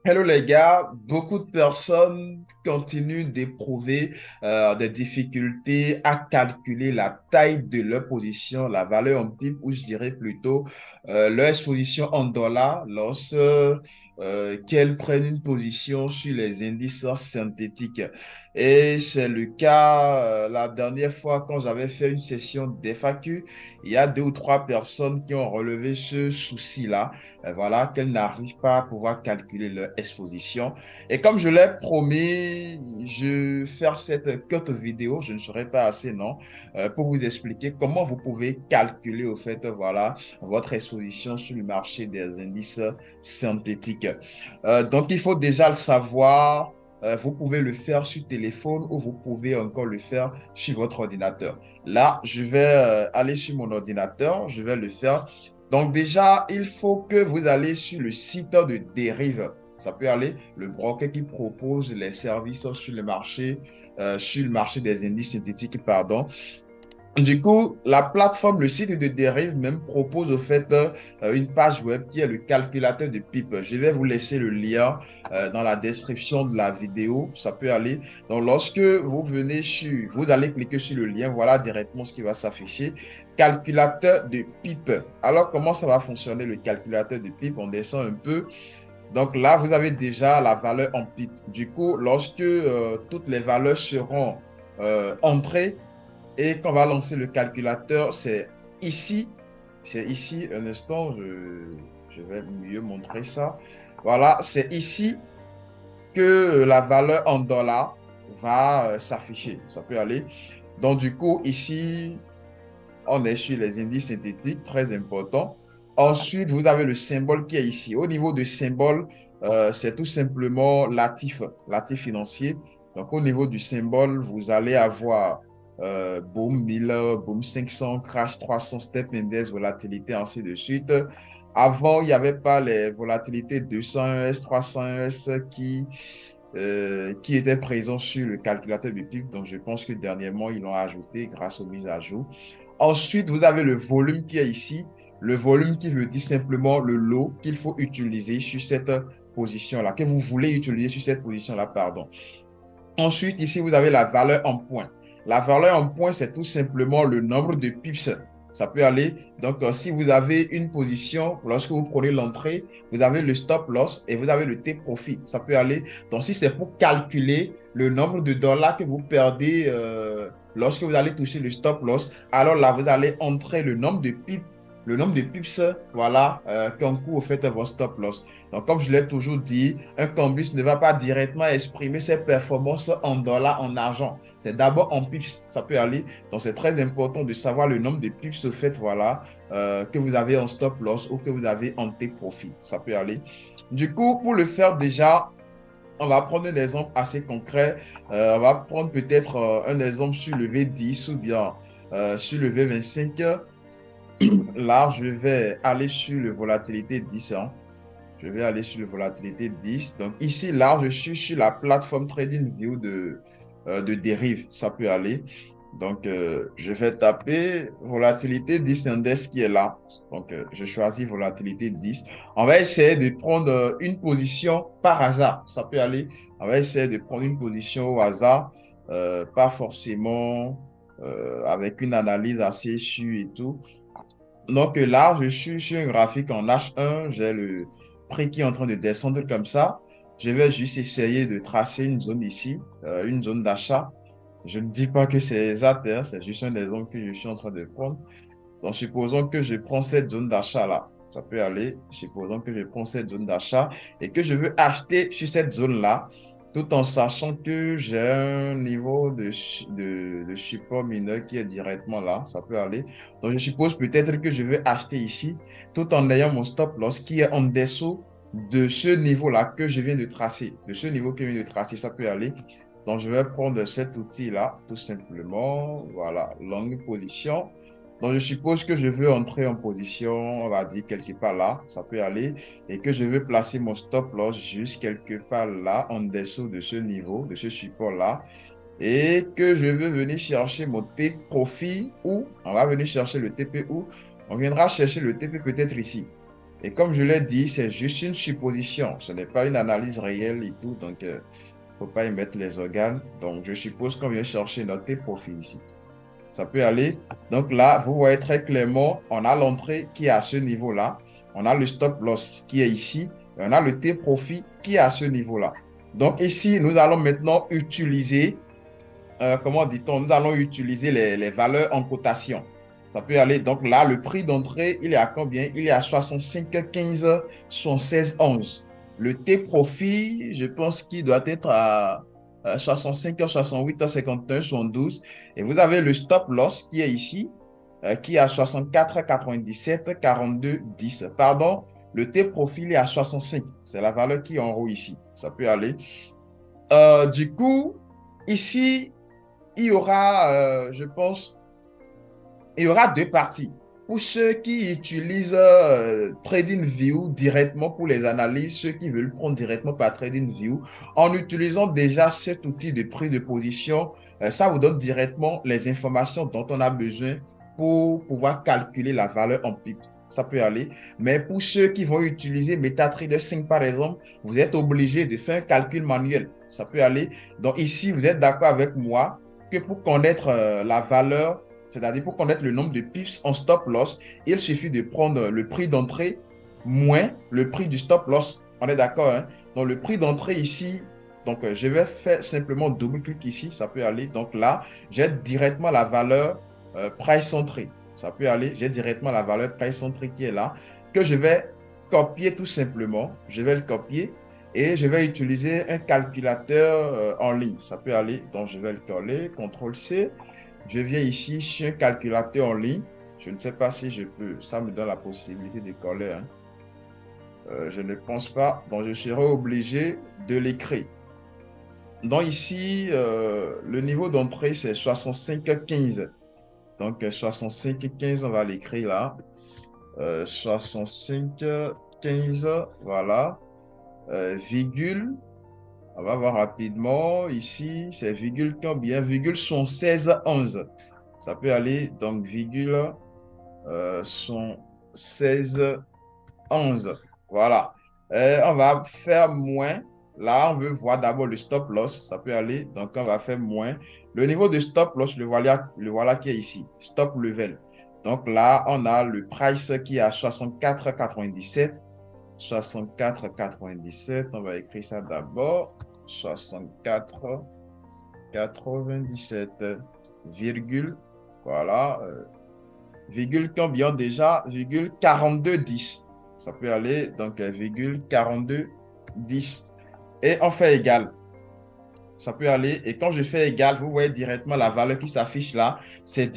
Hello les gars, beaucoup de personnes continuent d'éprouver des difficultés à calculer la taille de leur position, la valeur en pips, ou je dirais plutôt leur exposition en dollars lorsque qu'elles prennent une position sur les indices synthétiques. Et c'est le cas la dernière fois quand j'avais fait une session d'FAQ, il y a deux ou trois personnes qui ont relevé ce souci-là, voilà, qu'elles n'arrivent pas à pouvoir calculer leur exposition. Et comme je l'ai promis, je vais faire cette courte vidéo, je ne serai pas assez non, pour vous expliquer comment vous pouvez calculer au fait, voilà, votre exposition sur le marché des indices synthétiques. Donc, il faut déjà le savoir. Vous pouvez le faire sur téléphone ou vous pouvez encore le faire sur votre ordinateur. Là, je vais aller sur mon ordinateur, je vais le faire. Donc déjà, il faut que vous allez sur le site de Derive. Ça peut aller, le broker qui propose les services sur le marché des indices synthétiques, pardon. Du coup, la plateforme, le site de Derive même propose au fait une page web qui est le calculateur de pipe. Je vais vous laisser le lien dans la description de la vidéo. Ça peut aller. Donc, lorsque vous venez sur, vous allez cliquer sur le lien, voilà directement ce qui va s'afficher. Calculateur de pipe. Alors, comment ça va fonctionner le calculateur de pipe? On descend un peu. Donc là, vous avez déjà la valeur en pipe. Du coup, lorsque toutes les valeurs seront entrées, et quand on va lancer le calculateur, ici, c'est ici, un instant, je vais mieux montrer ça. Voilà, c'est ici que la valeur en dollars va s'afficher. Ça peut aller. Donc, du coup, ici, on est sur les indices synthétiques, très important. Ensuite, vous avez le symbole qui est ici. Au niveau du symbole, c'est tout simplement l'actif financier. Donc, au niveau du symbole, vous allez avoir Boom 1000, Boom 500, Crash 300, Step Index, volatilité, ainsi de suite. Avant, il n'y avait pas les volatilités 200 S, 300 S qui étaient présents sur le calculateur de PIB. Donc, je pense que dernièrement, ils l'ont ajouté grâce aux mises à jour. Ensuite, vous avez le volume qui est ici. Le volume qui veut dire simplement le lot qu'il faut utiliser sur cette position-là, que vous voulez utiliser sur cette position-là, pardon. Ensuite, ici, vous avez la valeur en points. La valeur en points, c'est tout simplement le nombre de pips. Ça peut aller. Donc, si vous avez une position, lorsque vous prenez l'entrée, vous avez le stop loss et vous avez le take profit. Ça peut aller. Donc, si c'est pour calculer le nombre de dollars que vous perdez lorsque vous allez toucher le stop loss, alors là, vous allez entrer le nombre de pips, voilà, qu'encourt au fait votre stop loss. Donc, comme je l'ai toujours dit, un cambiste ne va pas directement exprimer ses performances en dollars, en argent. C'est d'abord en pips, ça peut aller. Donc, c'est très important de savoir le nombre de pips au fait, voilà, que vous avez en stop loss ou que vous avez en take profit. Ça peut aller. Du coup, pour le faire déjà, on va prendre un exemple assez concret. On va prendre peut-être un exemple sur le V10 ou bien sur le V25. Là, je vais aller sur le volatilité 10, hein. Je vais aller sur le volatilité 10. Donc ici, là, je suis sur la plateforme TradingView de dérive. Ça peut aller. Donc, je vais taper volatilité 10 index qui est là. Donc, je choisis volatilité 10. On va essayer de prendre une position par hasard. Ça peut aller. On va essayer de prendre une position au hasard, pas forcément avec une analyse assez sûre et tout. Donc là, je suis sur un graphique en H1, j'ai le prix qui est en train de descendre comme ça. Je vais juste essayer de tracer une zone ici, une zone d'achat. Je ne dis pas que c'est exact, hein, c'est juste un exemple que je suis en train de prendre. Donc, supposons que je prends cette zone d'achat-là. Ça peut aller. Supposons que je prends cette zone d'achat et que je veux acheter sur cette zone-là, tout en sachant que j'ai un niveau de support mineur qui est directement là. Ça peut aller. Donc, je suppose peut-être que je veux acheter ici, tout en ayant mon stop loss qui est en dessous de ce niveau-là que je viens de tracer. De ce niveau que je viens de tracer, ça peut aller. Donc, je vais prendre cet outil-là, tout simplement. Voilà, longue position. Donc, je suppose que je veux entrer en position, on va dire quelque part là, ça peut aller, et que je veux placer mon stop loss juste quelque part là, en dessous de ce niveau, de ce support-là, et que je veux venir chercher mon take profit ou on va venir chercher le TP ou on viendra chercher le TP peut-être ici. Et comme je l'ai dit, c'est juste une supposition. Ce n'est pas une analyse réelle et tout. Donc, il ne faut pas y mettre les organes. Donc, je suppose qu'on vient chercher notre profil ici. Ça peut aller. Donc là, vous voyez très clairement, on a l'entrée qui est à ce niveau-là. On a le stop loss qui est ici. Et on a le T-profit qui est à ce niveau-là. Donc ici, nous allons maintenant utiliser, comment dit-on, nous allons utiliser les valeurs en cotation. Ça peut aller. Donc là, le prix d'entrée, il est à combien? Il est à 65,15, 76,11. Le T-profit, je pense qu'il doit être à 65, 68, 51, 72. Et vous avez le stop loss qui est ici, qui est à 64, 97, 42, 10. Pardon, le T-profit est à 65. C'est la valeur qui est en haut ici. Ça peut aller. Du coup, ici, il y aura, je pense, il y aura deux parties. Pour ceux qui utilisent TradingView directement pour les analyses, ceux qui veulent prendre directement par TradingView, en utilisant déjà cet outil de prise de position, ça vous donne directement les informations dont on a besoin pour pouvoir calculer la valeur en pips. Ça peut aller. Mais pour ceux qui vont utiliser MetaTrader 5, par exemple, vous êtes obligé de faire un calcul manuel. Ça peut aller. Donc ici, vous êtes d'accord avec moi que pour connaître la valeur, c'est-à-dire pour connaître le nombre de pips en stop loss, il suffit de prendre le prix d'entrée moins le prix du stop loss. On est d'accord, hein? Donc le prix d'entrée ici, donc je vais faire simplement double-clic ici, ça peut aller. Donc là, j'ai directement la valeur price entrée. Ça peut aller, j'ai directement la valeur price entrée qui est là, que je vais copier tout simplement. Je vais le copier et je vais utiliser un calculateur en ligne. Ça peut aller, donc je vais le coller, CTRL-C. Je viens ici sur un calculateur en ligne. Je ne sais pas si je peux. Ça me donne la possibilité de coller, hein. Je ne pense pas. Donc, je serai obligé de l'écrire. Donc, ici, le niveau d'entrée, c'est 65,15. Donc, 65,15, on va l'écrire là. 65,15, voilà. Virgule. On va voir rapidement. Ici, c'est virgule combien? Virgule sont 16,11. Ça peut aller, donc, virgule sont 16,11. Voilà. On va faire moins. Là, on veut voir d'abord le stop loss. Ça peut aller. Donc, on va faire moins. Le niveau de stop loss, le voilà qui est ici. Stop level. Donc là, on a le price qui est à 64,97. 64,97. On va écrire ça d'abord. 64,97, virgule. Voilà. Virgule combien déjà? Virgule 42,10. Ça peut aller, donc virgule 42,10. Et on fait égal. Ça peut aller. Et quand je fais égal, vous voyez directement la valeur qui s'affiche là. C'est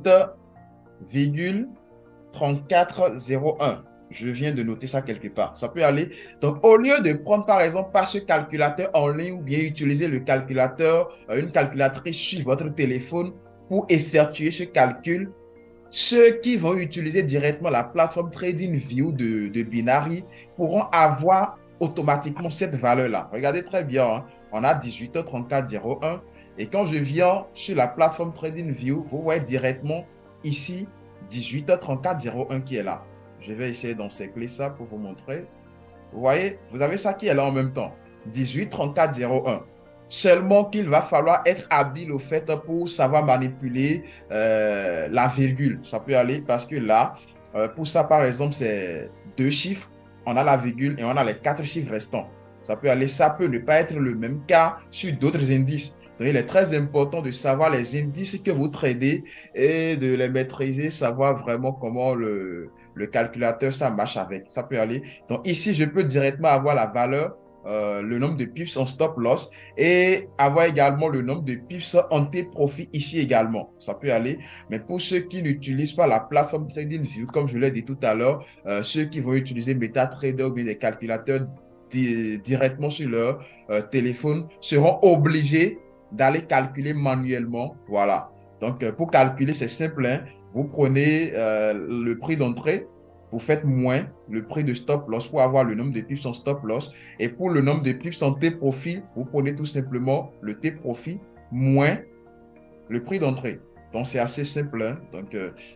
18,3401. Je viens de noter ça quelque part. Ça peut aller. Donc, au lieu de prendre, par exemple, pas ce calculateur en ligne ou bien utiliser le calculateur, une calculatrice sur votre téléphone pour effectuer ce calcul, ceux qui vont utiliser directement la plateforme TradingView de Binary pourront avoir automatiquement cette valeur-là. Regardez très bien, hein. On a 18h34,01. Et quand je viens sur la plateforme TradingView, vous voyez directement ici 18h34,01 qui est là. Je vais essayer d'encercler ça pour vous montrer. Vous voyez, vous avez ça qui est là en même temps. 18,34,01. Seulement qu'il va falloir être habile au fait pour savoir manipuler la virgule. Ça peut aller parce que là, pour ça, par exemple, c'est deux chiffres. On a la virgule et on a les quatre chiffres restants. Ça peut aller, ça peut ne pas être le même cas sur d'autres indices. Donc, il est très important de savoir les indices que vous tradez et de les maîtriser, savoir vraiment comment le calculateur, ça marche avec. Ça peut aller. Donc, ici, je peux directement avoir la valeur, le nombre de pips en stop loss et avoir également le nombre de pips en T-profit ici également. Ça peut aller. Mais pour ceux qui n'utilisent pas la plateforme TradingView, comme je l'ai dit tout à l'heure, ceux qui vont utiliser MetaTrader ou bien des calculateurs directement sur leur téléphone seront obligés d'aller calculer manuellement. Voilà. Donc, pour calculer, c'est simple, hein. Vous prenez le prix d'entrée, vous faites moins le prix de stop loss pour avoir le nombre de pips en stop loss. Et pour le nombre de pips en T-profit, vous prenez tout simplement le T-profit moins le prix d'entrée. Donc, c'est assez simple, hein. Donc,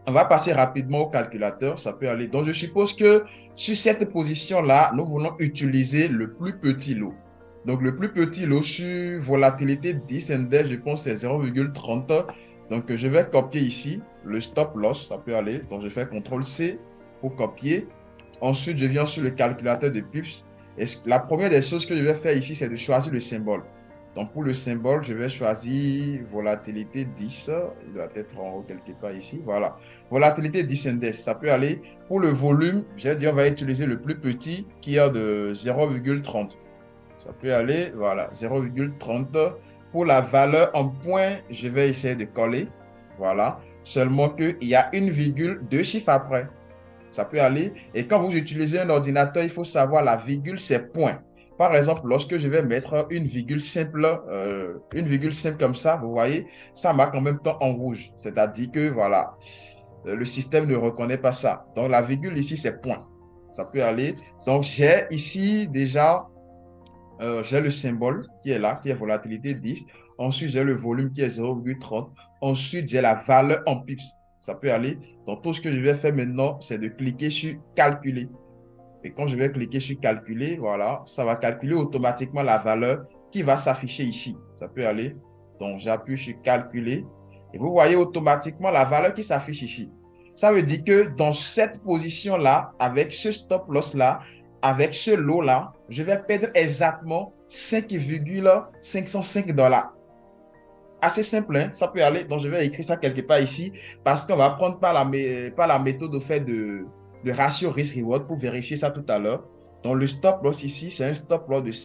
On va passer rapidement au calculateur, ça peut aller. Donc, je suppose que sur cette position-là, nous voulons utiliser le plus petit lot. Donc, le plus petit lot sur volatilité 10 index, je pense que c'est 0,30. Donc, je vais copier ici le stop loss, ça peut aller. Donc, je fais CTRL-C pour copier. Ensuite, je viens sur le calculateur de pips. Et la première des choses que je vais faire ici, c'est de choisir le symbole. Donc, pour le symbole, je vais choisir volatilité 10. Il doit être en haut quelque part ici. Voilà. Volatilité 10 index, ça peut aller. Pour le volume, je vais dire, on va utiliser le plus petit qui est de 0,30. Ça peut aller, voilà, 0,30. Pour la valeur en points, je vais essayer de coller. Voilà. Seulement qu'il y a une virgule, deux chiffres après. Ça peut aller. Et quand vous utilisez un ordinateur, il faut savoir la virgule, c'est point. Par exemple, lorsque je vais mettre une virgule simple comme ça, vous voyez, ça marque en même temps en rouge. C'est-à-dire que, voilà, le système ne reconnaît pas ça. Donc, la virgule ici, c'est point. Ça peut aller. Donc, j'ai ici déjà, j'ai le symbole qui est là, qui est volatilité 10. Ensuite, j'ai le volume qui est 0,30. Ensuite, j'ai la valeur en pips. Ça peut aller. Donc, tout ce que je vais faire maintenant, c'est de cliquer sur calculer. Et quand je vais cliquer sur calculer, voilà, ça va calculer automatiquement la valeur qui va s'afficher ici. Ça peut aller. Donc, j'appuie sur calculer. Et vous voyez automatiquement la valeur qui s'affiche ici. Ça veut dire que dans cette position-là, avec ce stop loss-là, avec ce lot-là, je vais perdre exactement 5,505 $. Assez simple, hein? Ça peut aller. Donc, je vais écrire ça quelque part ici parce qu'on va prendre par la méthode au fait de ratio risk-reward pour vérifier ça tout à l'heure. Donc, le stop loss ici, c'est un stop loss de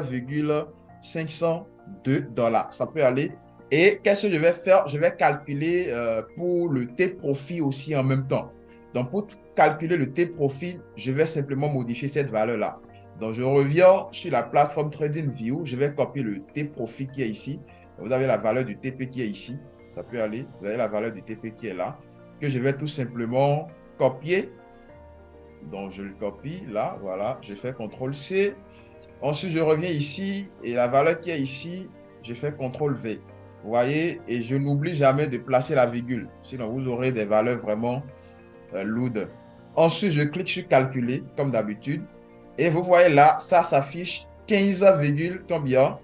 5,502 $. Ça peut aller. Et qu'est-ce que je vais faire? Je vais calculer pour le T-profit aussi en même temps. Donc, pour calculer le T-profit, je vais simplement modifier cette valeur-là. Donc, je reviens sur la plateforme TradingView. Je vais copier le T-profit qui est ici. Vous avez la valeur du TP qui est ici. Ça peut aller. Vous avez la valeur du TP qui est là. Que je vais tout simplement copier. Donc, je le copie là. Voilà. Je fais CTRL-C. Ensuite, je reviens ici. Et la valeur qui est ici, je fais CTRL-V. Vous voyez? Et je n'oublie jamais de placer la virgule. Sinon, vous aurez des valeurs vraiment lourdes. Ensuite, je clique sur calculer, comme d'habitude. Et vous voyez là, ça s'affiche 15, combien?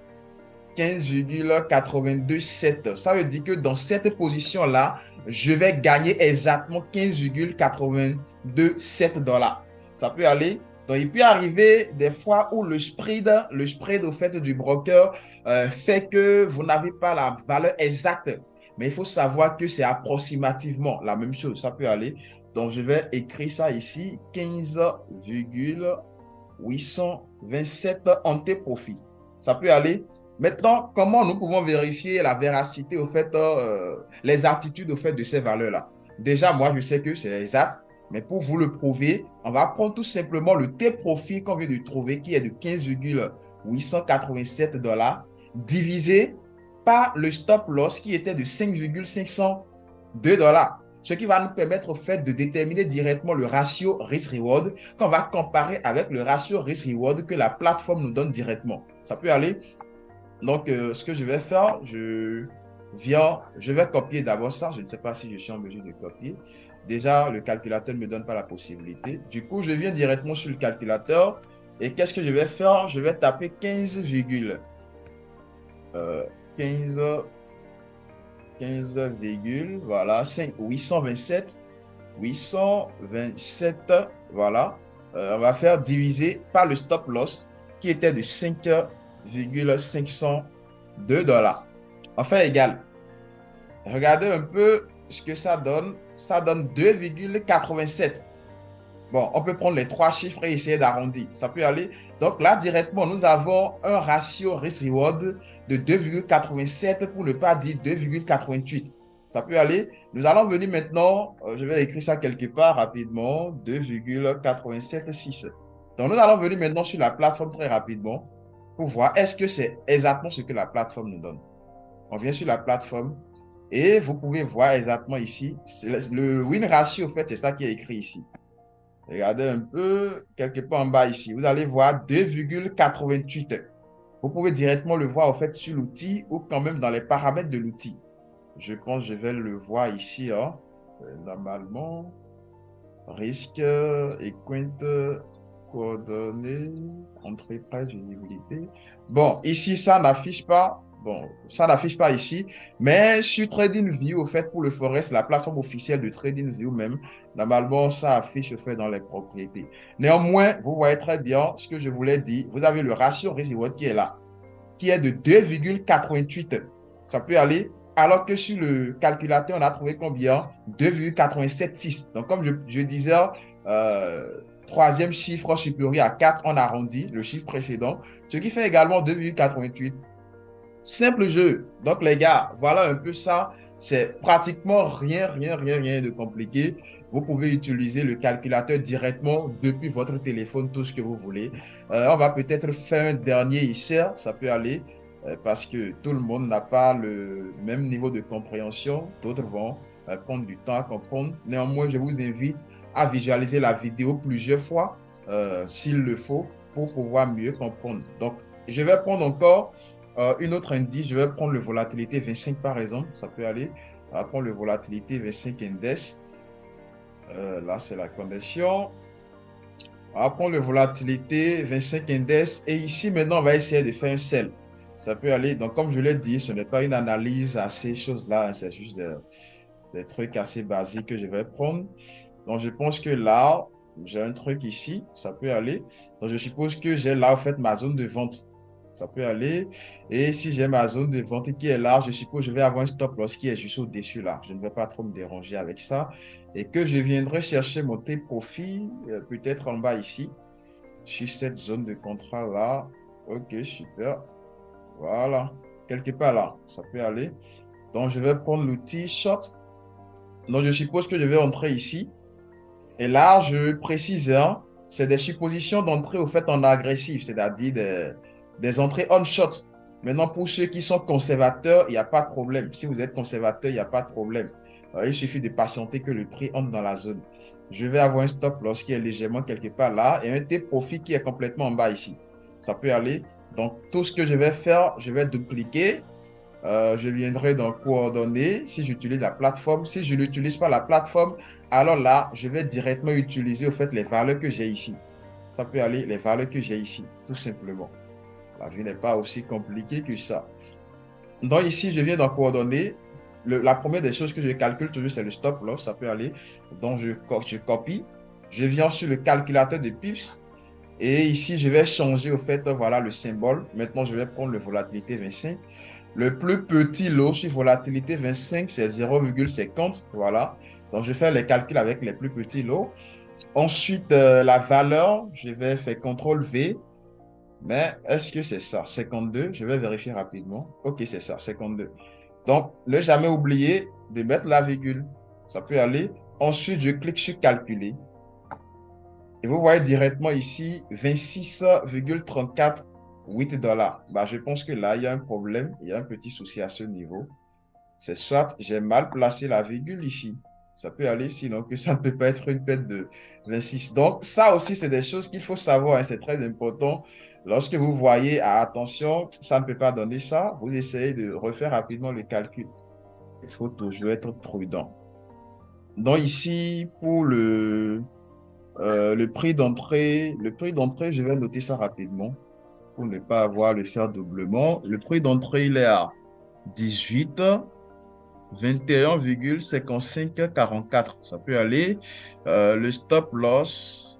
15,827. Ça veut dire que dans cette position-là, je vais gagner exactement 15,827 $. Ça peut aller. Donc, il peut arriver des fois où le spread au fait du broker fait que vous n'avez pas la valeur exacte. Mais il faut savoir que c'est approximativement la même chose. Ça peut aller. Donc, je vais écrire ça ici, 15,827 en tes profits. Ça peut aller. Maintenant, comment nous pouvons vérifier la véracité, au fait, les aptitudes au fait de ces valeurs-là? Déjà, moi, je sais que c'est exact, mais pour vous le prouver, on va prendre tout simplement le T-profit qu'on vient de trouver, qui est de 15,887 $, divisé par le stop loss qui était de 5,502 $. Ce qui va nous permettre, au fait, de déterminer directement le ratio risk-reward qu'on va comparer avec le ratio risk-reward que la plateforme nous donne directement. Ça peut aller. Donc, ce que je vais faire, je vais copier d'abord ça. Je ne sais pas si je suis en mesure de copier. Déjà, le calculateur ne me donne pas la possibilité. Du coup, je viens directement sur le calculateur. Et qu'est-ce que je vais faire? Je vais taper 15, 15, 15, voilà, 5, 827, 827, voilà. On va faire diviser par le stop loss qui était de 5,502 $. Enfin, égal. Regardez un peu ce que ça donne. Ça donne 2,87. Bon, on peut prendre les trois chiffres et essayer d'arrondir. Ça peut aller. Donc là, directement, nous avons un ratio risk-reward de 2,87 pour ne pas dire 2,88. Ça peut aller. Nous allons venir maintenant, je vais écrire ça quelque part rapidement, 2,876. Donc, nous allons venir maintenant sur la plateforme très rapidement pour voir est-ce que c'est exactement ce que la plateforme nous donne. On vient sur la plateforme et vous pouvez voir exactement ici. Le win ratio, en fait, c'est ça qui est écrit ici. Regardez un peu, quelque part en bas ici. Vous allez voir 2,88. Vous pouvez directement le voir, en fait, sur l'outil ou quand même dans les paramètres de l'outil. Je pense que je vais le voir ici. Hein. Normalement, risque, equint, coordonnées, entrée, presse, visibilité. Bon, ici, ça n'affiche pas. Bon, ça n'affiche pas ici. Mais sur TradingView, au fait, pour le Forex, la plateforme officielle de TradingView même, normalement, ça affiche au fait dans les propriétés. Néanmoins, vous voyez très bien ce que je voulais dire. Vous avez le ratio risk-reward qui est là, qui est de 2,88. Ça peut aller. Alors que sur le calculateur, on a trouvé combien? 2,876. Donc, comme je disais, troisième chiffre supérieur à 4, on arrondit le chiffre précédent, ce qui fait également 2,88. Simple jeu. Donc, les gars, voilà un peu ça. C'est pratiquement rien de compliqué. Vous pouvez utiliser le calculateur directement depuis votre téléphone, tout ce que vous voulez. On va peut-être faire un dernier ici, ça peut aller, parce que tout le monde n'a pas le même niveau de compréhension. D'autres vont prendre du temps à comprendre. Néanmoins, je vous invite à visualiser la vidéo plusieurs fois, s'il le faut, pour pouvoir mieux comprendre. Donc, je vais prendre encore une autre indice, je vais prendre le volatilité 25 par exemple, ça peut aller. On va prendre le volatilité 25 index. Là, c'est la condition. On va prendre le volatilité 25 index. Et ici, maintenant, on va essayer de faire un sell. Ça peut aller. Donc, comme je l'ai dit, ce n'est pas une analyse à ces choses-là. C'est juste des trucs assez basiques que je vais prendre. Donc, je pense que là, j'ai un truc ici. Ça peut aller. Donc, je suppose que j'ai là, en fait, ma zone de vente. Ça peut aller. Et si j'ai ma zone de vente qui est là, je suppose que je vais avoir un stop loss qui est juste au-dessus là. Je ne vais pas trop me déranger avec ça. Et que je viendrai chercher mon T-profit, peut-être en bas ici, sur cette zone de contrat là. Ok, super. Voilà. Quelque part là, ça peut aller. Donc, je vais prendre l'outil short. Donc, je suppose que je vais entrer ici. Et là, je précise, hein, c'est des suppositions d'entrée au fait en agressif, c'est-à-dire des entrées on shot. Maintenant, pour ceux qui sont conservateurs, il n'y a pas de problème. Si vous êtes conservateur, il n'y a pas de problème. Il suffit de patienter que le prix entre dans la zone. Je vais avoir un stop loss qui est légèrement quelque part là et un T-profit qui est complètement en bas ici. Ça peut aller. Donc, tout ce que je vais faire, je vais dupliquer. Je viendrai dans coordonnées si j'utilise la plateforme. Si je n'utilise pas la plateforme, alors là, je vais directement utiliser au fait les valeurs que j'ai ici. Ça peut aller, les valeurs que j'ai ici, tout simplement. La vie n'est pas aussi compliquée que ça. Donc ici, je viens dans coordonnées. La première des choses que je calcule toujours, c'est le stop loss. Ça peut aller. Donc je copie. Je viens sur le calculateur de pips. Et ici, je vais changer au fait, voilà le symbole. Maintenant, je vais prendre le volatilité 25. Le plus petit lot sur volatilité 25, c'est 0,50. Voilà. Donc, je fais les calculs avec les plus petits lots. Ensuite, la valeur, je vais faire CTRL V. Mais est-ce que c'est ça? 52. Je vais vérifier rapidement. OK, c'est ça, 52. Donc, ne jamais oublier de mettre la virgule. Ça peut aller. Ensuite, je clique sur calculer. Et vous voyez directement ici 26,34 $. Bah, je pense que là, il y a un problème. Il y a un petit souci à ce niveau. C'est soit j'ai mal placé la virgule ici. Ça peut aller, sinon que ça ne peut pas être une perte de 26. Donc, ça aussi, c'est des choses qu'il faut savoir, hein. C'est très important. Lorsque vous voyez, attention, ça ne peut pas donner ça, vous essayez de refaire rapidement le calcul. Il faut toujours être prudent. Donc, ici, pour le prix d'entrée, je vais noter ça rapidement pour ne pas avoir à le faire doublement. Le prix d'entrée, il est à 18, 21,5544. Ça peut aller. Le stop loss.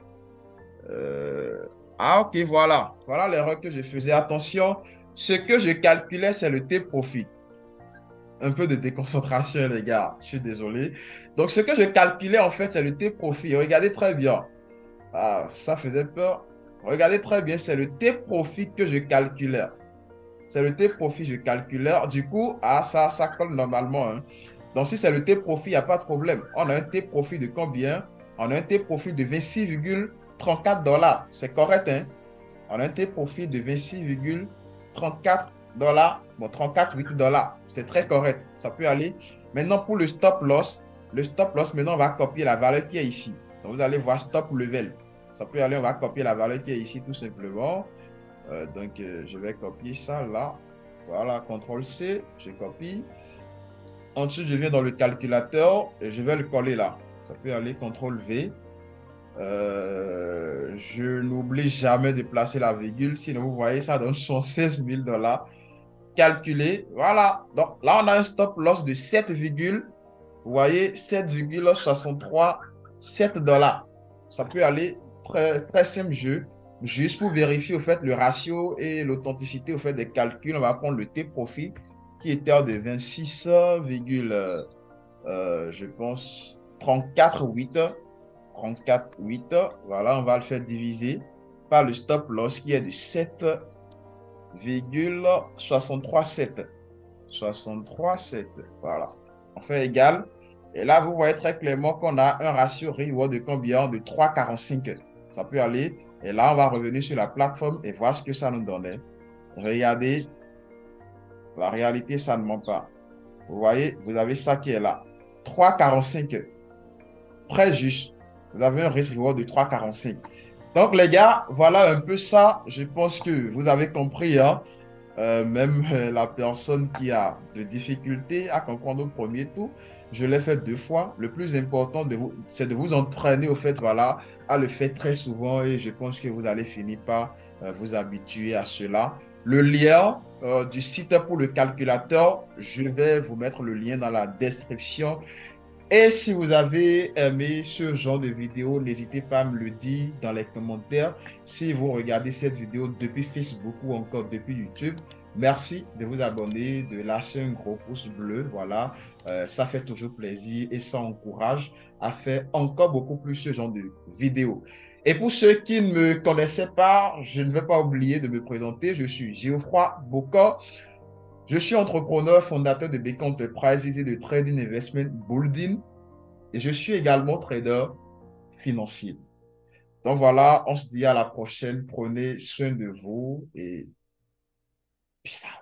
Ok, voilà. Voilà l'erreur que je faisais. Attention, ce que je calculais, c'est le T-profit. Un peu de déconcentration, les gars. Je suis désolé. Donc, ce que je calculais, en fait, c'est le T-profit. Regardez très bien. Ah, ça faisait peur. Regardez très bien, c'est le T-profit que je calculais. C'est le T-profit, je calculais. Du coup, ça colle normalement, hein. Donc, si c'est le T-profit, il n'y a pas de problème. On a un T-profit de combien? On a un T-profit de 26,34 $. C'est correct, hein? On a un T-profit de 26,34 $. Bon, 34,8 $. C'est très correct. Ça peut aller. Maintenant, pour le stop loss, maintenant, on va copier la valeur qui est ici. Donc, vous allez voir stop level. Ça peut aller, on va copier la valeur qui est ici tout simplement. Je vais copier ça là. Voilà, CTRL C, je copie. Ensuite, je viens dans le calculateur et je vais le coller là. Ça peut aller CTRL V. Je n'oublie jamais de placer la virgule. Sinon, vous voyez, ça donne 16 000 dollars. Calculer. Voilà. Donc là, on a un stop loss de 7, vous voyez, 7,63, 7 dollars. Ça peut aller très, très simple jeu. Juste pour vérifier au fait le ratio et l'authenticité au fait des calculs, on va prendre le T-profit qui était de 26, je pense 34,8. 34,8. Voilà, on va le faire diviser par le stop loss qui est de 7,637. 63,7. Voilà. On fait égal. Et là, vous voyez très clairement qu'on a un ratio reward de combien? De 3,45. Ça peut aller. Et là, on va revenir sur la plateforme et voir ce que ça nous donnait. Regardez, la réalité, ça ne ment pas. Vous voyez, vous avez ça qui est là. 3,45. Très juste. Vous avez un risk reward de 3,45. Donc, les gars, voilà un peu ça. Je pense que vous avez compris, hein. Même la personne qui a de difficultés à comprendre au premier tour, je l'ai fait 2 fois. Le plus important, c'est de vous entraîner au fait, voilà, à le faire très souvent et je pense que vous allez finir par vous habituer à cela. Le lien du site pour le calculateur, je vais vous mettre le lien dans la description. Et si vous avez aimé ce genre de vidéo, n'hésitez pas à me le dire dans les commentaires. Si vous regardez cette vidéo depuis Facebook ou encore depuis YouTube, merci de vous abonner, de lâcher un gros pouce bleu. Voilà, ça fait toujours plaisir et ça encourage à faire encore beaucoup plus ce genre de vidéos. Et pour ceux qui ne me connaissaient pas, je ne vais pas oublier de me présenter. Je suis Geoffroy Bokor. Je suis entrepreneur, fondateur de BK Enterprises et de Trading Investment Building. Et je suis également trader financier. Donc voilà, on se dit à la prochaine. Prenez soin de vous et peace out.